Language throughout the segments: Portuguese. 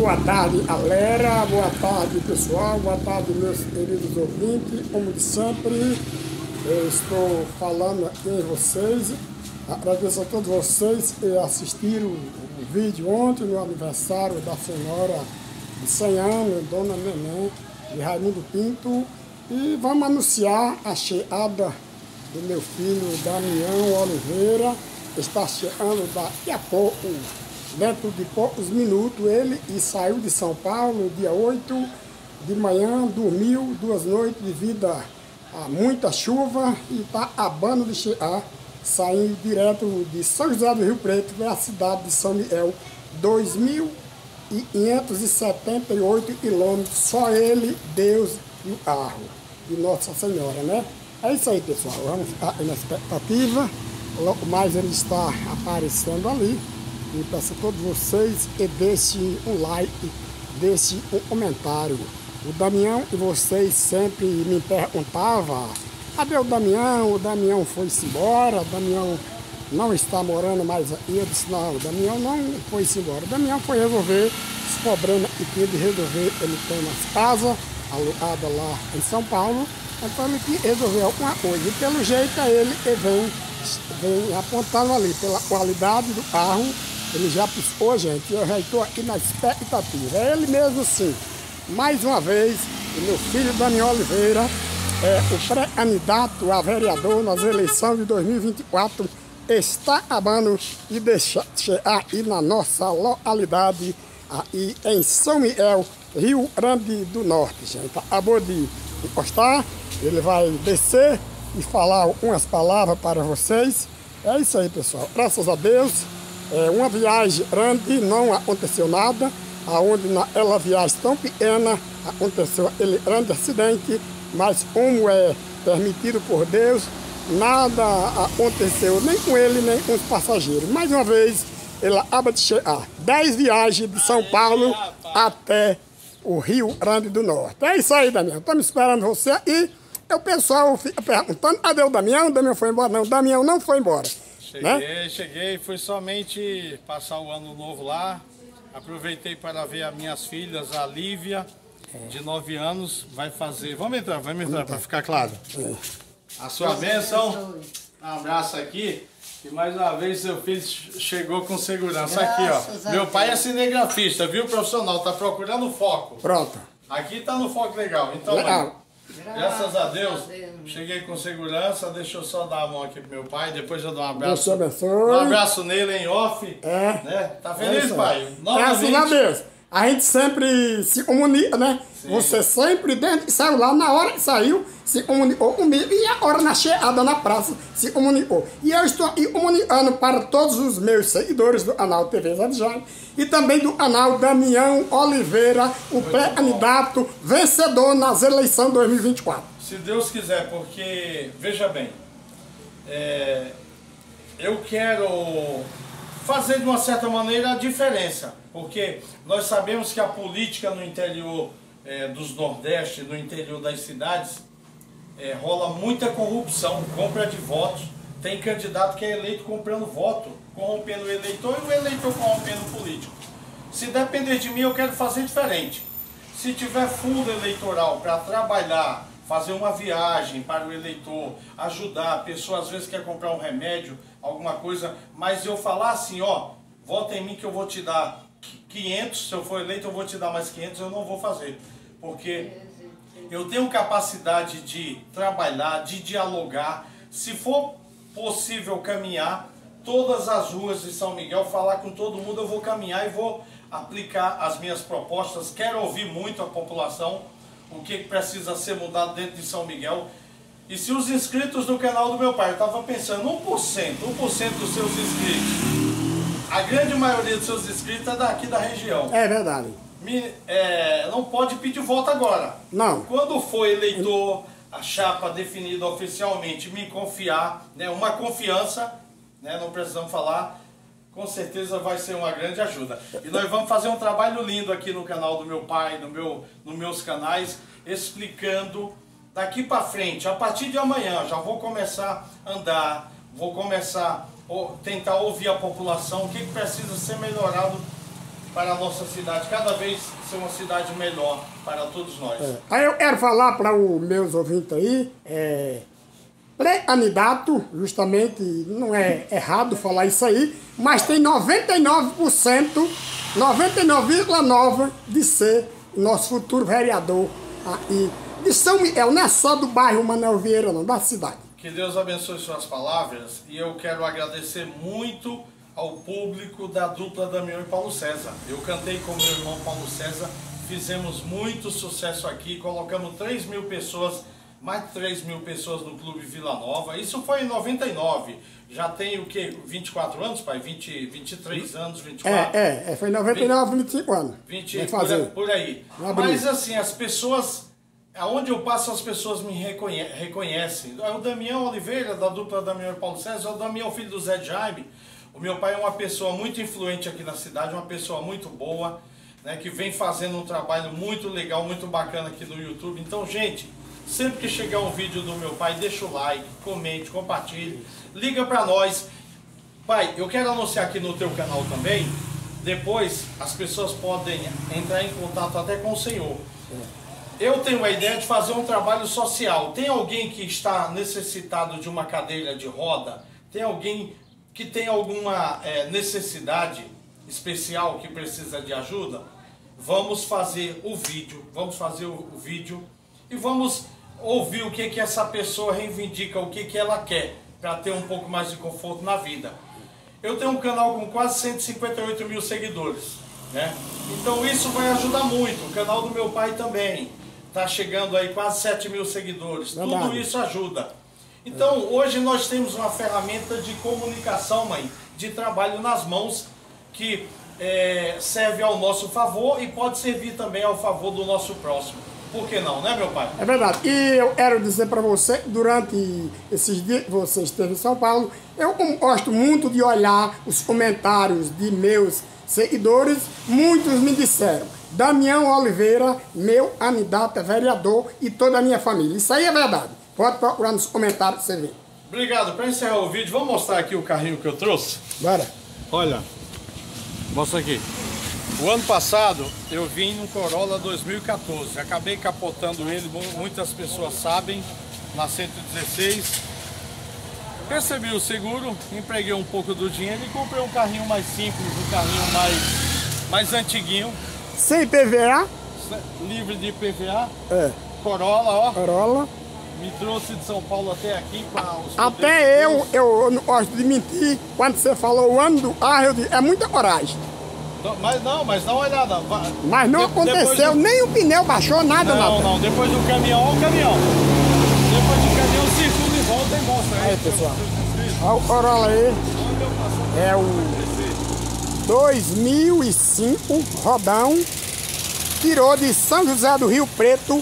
Boa tarde, galera. Boa tarde, pessoal. Boa tarde, meus queridos ouvintes. Como de sempre, eu estou falando aqui em vocês. Agradeço a todos vocês que assistiram o vídeo ontem no aniversário da senhora de 100 anos, Dona Neném, de Raimundo Pinto. E vamos anunciar a chegada do meu filho Damião Oliveira. Está chegando daqui a pouco. Dentro de poucos minutos, ele saiu de São Paulo, dia 8 de manhã, dormiu 2 noites devido a muita chuva e está acabando de chegar, saindo direto de São José do Rio Preto, que é a cidade de São Miguel, 2.578 quilômetros, só ele, Deus e o carro de Nossa Senhora, né? É isso aí, pessoal, vamos ficar na expectativa, logo mais ele está aparecendo ali. E peço a todos vocês que deixem um like, deixem um comentário. O Damião e vocês sempre me perguntavam: cadê o Damião? O Damião foi-se embora, o Damião não está morando mais aqui. Eu disse: não, o Damião não foi-se embora. O Damião foi resolver os problemas que tinha de resolver. Ele tem umas casas alugadas lá em São Paulo, então ele tinha que resolver alguma coisa. E pelo jeito é ele que vem apontando ali, pela qualidade do carro. Ele já piscou, gente, eu já estou aqui na expectativa. É ele mesmo, sim. Mais uma vez, o meu filho Damião Oliveira é o pré-candidato a vereador nas eleições de 2024. Está acabando de deixar aí na nossa localidade, aí em São Miguel, Rio Grande do Norte, gente. Acabou de encostar, ele vai descer e falar algumas palavras para vocês. É isso aí, pessoal. Graças a Deus. Uma viagem grande, não aconteceu nada, aonde naquela viagem tão pequena aconteceu aquele grande acidente, mas como é permitido por Deus, nada aconteceu, nem com ele, nem com os passageiros. Mais uma vez, ele acaba de chegar, 10 viagens de São Paulo até o Rio Grande do Norte. É isso aí, Damião, estamos esperando você aí. O pessoal fica perguntando: cadê o Damião? O Damião foi embora? Não, o Damião não foi embora. Cheguei, fui somente passar o ano novo lá, aproveitei para ver as minhas filhas, a Lívia, de 9 anos, vai fazer, vamos entrar para ficar claro. A sua bênção, um abraço aqui, e mais uma vez seu filho chegou com segurança. Aqui, ó, meu pai é cinegrafista, viu, profissional, tá procurando foco. Pronto. Aqui tá no foco legal, então graças a Deus, cheguei com segurança. Deixa eu só dar a mão aqui pro meu pai, depois eu dou um abraço. Deus abençoe. Um abraço nele em off. Né? Tá feliz, pai? Graças a Deus. A gente sempre se comunica, né? Sim. Você sempre dentro de celular, na hora que saiu, se comunicou comigo, e agora na chegada na praça se comunicou. E eu estou aqui comunicando para todos os meus seguidores do canal TV Zé de Jaime e também do canal Damião Oliveira, o pré-candidato vencedor nas eleições 2024. Se Deus quiser, porque, veja bem, eu quero fazer de uma certa maneira a diferença, porque nós sabemos que a política no interior dos Nordeste, no interior das cidades, rola muita corrupção, compra de votos. Tem candidato que é eleito comprando voto, corrompendo o eleitor, e o eleitor corrompendo o político. Se depender de mim, eu quero fazer diferente. Se tiver fundo eleitoral para trabalhar, fazer uma viagem para o eleitor, ajudar, a pessoa às vezes quer comprar um remédio, alguma coisa, mas eu falar assim: ó, vota em mim que eu vou te dar 500, se eu for eleito eu vou te dar mais 500, eu não vou fazer. Porque eu tenho capacidade de trabalhar, de dialogar, se for possível caminhar todas as ruas de São Miguel, falar com todo mundo, eu vou caminhar e vou aplicar as minhas propostas. Quero ouvir muito a população, o que precisa ser mudado dentro de São Miguel. E se os inscritos do canal do meu pai, eu estava pensando, 1% dos seus inscritos, a grande maioria dos seus inscritos é daqui da região. É verdade. Não pode pedir voto agora. Não. Quando for eleitor, a chapa definida oficialmente, me confiar, né, uma confiança, né, não precisamos falar, com certeza vai ser uma grande ajuda. E nós vamos fazer um trabalho lindo aqui no canal do meu pai, nos meus canais, explicando daqui para frente. A partir de amanhã já vou começar a andar, vou começar a tentar ouvir a população, o que precisa ser melhorado para a nossa cidade cada vez ser uma cidade melhor para todos nós. Aí eu quero falar para os meus ouvintes aí, pré-candidato, justamente, não é errado falar isso aí, mas tem 99%, 99,9% de ser nosso futuro vereador aí de São Miguel, não é só do bairro Manuel Vieira, não, da cidade. Que Deus abençoe suas palavras e eu quero agradecer muito ao público da dupla Damião e Paulo César. Eu cantei com meu irmão Paulo César, fizemos muito sucesso aqui, colocamos 3.000 pessoas, mais de 3.000 pessoas no Clube Vila Nova. Isso foi em 99. Já tem o quê? 24 anos, pai? 23 anos, 24? Foi em 99, 25 anos. 20, por aí. Mas assim, as pessoas... Aonde eu passo, as pessoas me reconhecem. É o Damião Oliveira, da dupla Damião e Paulo César, é o Damião, filho do Zé Jaime. O meu pai é uma pessoa muito influente aqui na cidade, uma pessoa muito boa, né, que vem fazendo um trabalho muito legal, muito bacana aqui no YouTube. Então, gente, sempre que chegar um vídeo do meu pai, deixa o like, comente, compartilhe, liga para nós. Pai, eu quero anunciar aqui no teu canal também, depois as pessoas podem entrar em contato até com o senhor. Eu tenho a ideia de fazer um trabalho social. Tem alguém que está necessitado de uma cadeira de roda? Tem alguém que tem alguma necessidade especial que precisa de ajuda? Vamos fazer o vídeo. E vamos ouvir o que essa pessoa reivindica, o que ela quer para ter um pouco mais de conforto na vida. Eu tenho um canal com quase 158.000 seguidores, né? Então isso vai ajudar muito. O canal do meu pai também. Está chegando aí quase 7.000 seguidores. Verdade. Tudo isso ajuda. Então, hoje nós temos uma ferramenta de comunicação, mãe, de trabalho nas mãos, que serve ao nosso favor e pode servir também ao favor do nosso próximo. Por que não, né, meu pai? É verdade. E eu quero dizer para você, durante esses dias que você esteve em São Paulo, eu gosto muito de olhar os comentários de meus seguidores. Muitos me disseram: Damião Oliveira, meu candidato a vereador e toda a minha família. Isso aí é verdade. Pode procurar nos comentários que você vê. Obrigado. Para encerrar o vídeo, vamos mostrar aqui o carrinho que eu trouxe? Bora. Olha, mostra aqui. O ano passado eu vim no Corolla 2014. Acabei capotando ele, muitas pessoas sabem, na 116. Recebi o seguro, empreguei um pouco do dinheiro e comprei um carrinho mais simples, um carrinho mais antiguinho. Sem PVA? Livre de PVA. Corolla, ó. Corolla. Me trouxe de São Paulo até aqui para os... Até eu não gosto de mentir. Quando você falou o ano do carro, eu disse, é muita coragem. Mas dá uma olhada. Mas não aconteceu, nem o pneu baixou, nada. Não, depois do caminhão, olha o caminhão. Depois do caminhão, circula e volta e mostra. Aí, pessoal. Olha o Corolla aí. É o 2005, rodão. Tirou de São José do Rio Preto,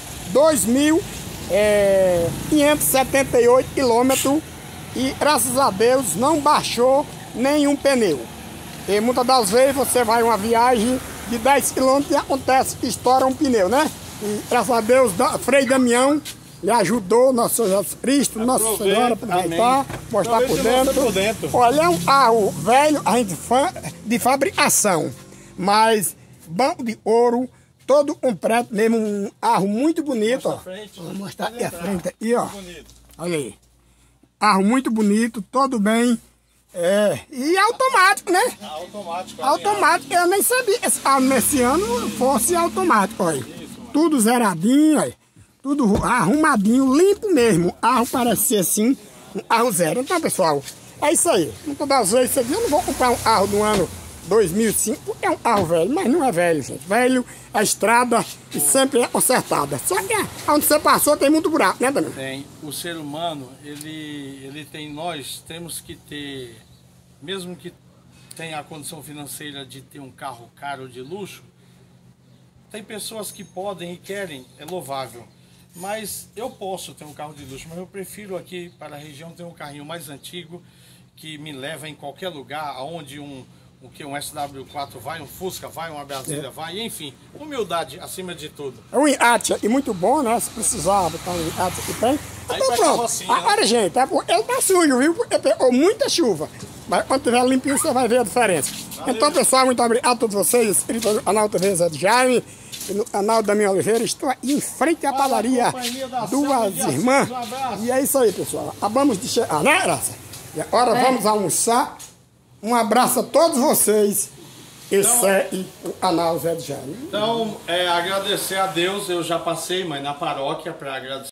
2.578 quilômetros. E graças a Deus não baixou nenhum pneu. E muitas das vezes você vai uma viagem de 10 km e acontece que estoura um pneu, né? E graças a Deus, Frei Damião lhe ajudou, Nosso Senhor Jesus Cristo, Nossa Senhora, para mostrar por dentro. Olha, é um carro velho, a gente de fabricação, mas banco de ouro, todo completo mesmo, um carro muito bonito, ó. Vou mostrar aqui a frente, aqui, ó. Olha aí. Carro muito bonito, todo bem. E automático, né? Automático. Eu nem sabia que esse carro nesse ano fosse automático, olha. Tudo zeradinho, olha. Tudo arrumadinho, limpo mesmo. O carro parece ser assim, um carro zero. Então, pessoal, é isso aí. Muitas das vezes eu não vou comprar um carro do ano 2005, porque é um carro velho, mas não é velho, gente. Velho, a estrada sempre é consertada. Só que onde você passou tem muito buraco, né, Daniel? Tem. O ser humano, ele tem, nós temos que ter, mesmo que tenha a condição financeira de ter um carro caro de luxo, tem pessoas que podem e querem, é louvável. Mas eu posso ter um carro de luxo, mas eu prefiro aqui para a região ter um carrinho mais antigo, que me leva em qualquer lugar, aonde um SW4 vai, um Fusca vai, uma Brasília vai, enfim, humildade acima de tudo. É um iate e muito bom, né? Se precisar botar um iate aqui tem. Então pronto. Agora, gente, ele tá sujo, viu? Porque pegou muita chuva. Quando tiver limpinho, você vai ver a diferença. Valeu. Então, pessoal, muito obrigado a todos vocês. Inscritos no canal TV Zé de Jaime e no canal da minha Oliveira. Estou em frente à padaria Duas Irmãs. E é isso aí, pessoal. Acabamos de chegar, né, Graça? E agora vamos almoçar. Um abraço a todos vocês. Esse é o canal Zé de Jaime. Então, agradecer a Deus. Eu já passei, mas na paróquia, para agradecer.